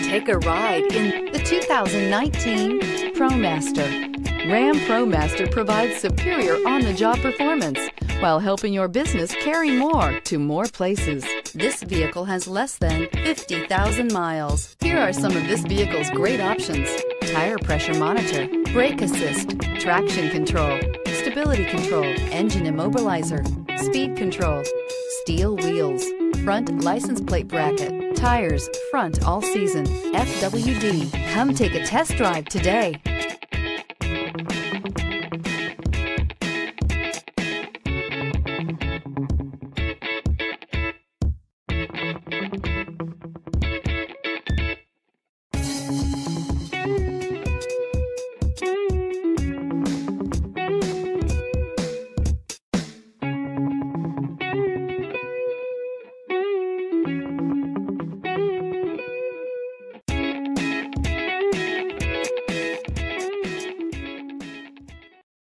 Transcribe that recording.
Take a ride in the 2019 ProMaster. Ram ProMaster provides superior on-the-job performance while helping your business carry more to more places. This vehicle has less than 50,000 miles. Here are some of this vehicle's great options: tire pressure monitor, brake assist, traction control, stability control, engine immobilizer, speed control, steel wheels, front license plate bracket, tires front all season, FWD. Come take a test drive today.